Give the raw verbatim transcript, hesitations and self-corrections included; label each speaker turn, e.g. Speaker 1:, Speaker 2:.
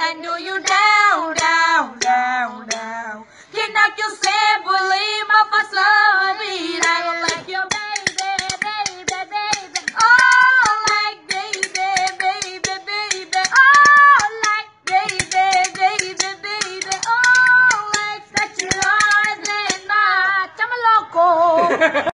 Speaker 1: I knew you down, down, down, down. You knock your sampling off a slummy. I don't like your baby, baby, baby. Oh, like baby, baby, baby. Oh, like baby, baby, baby. Oh, like such a large and my chama loco.